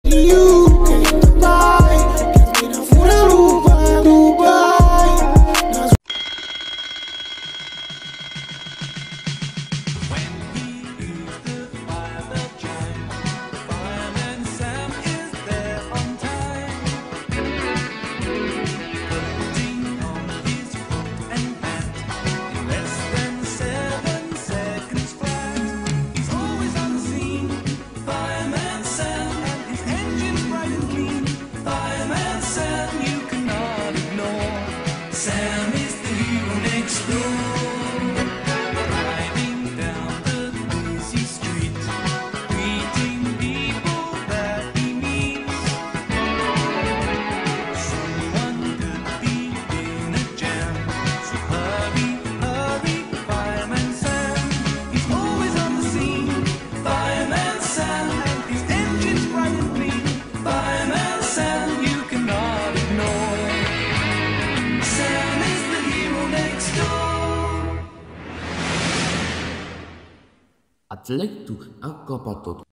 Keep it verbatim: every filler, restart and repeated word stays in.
You came to buy, gives me the food I Dubai, Dubai. When he leaves the fire bell chime, Fireman Sam is there on time, putting on his coat and hat in less than seven seconds flat. He's always on the scene, Fireman Sam, and his engine's bright and clean. Fireman Sam, you cannot ignore. Sam is the hero next door. Driving down the busy street, greeting people that he meets. Someone could be in a jam, so hurry, hurry, Fireman Sam. He's always on the scene, Fireman Sam, and his engine's bright and clean. Fireman Sam, you cannot ignore. Sam is the hero next door. Atletu, aku apa tuh?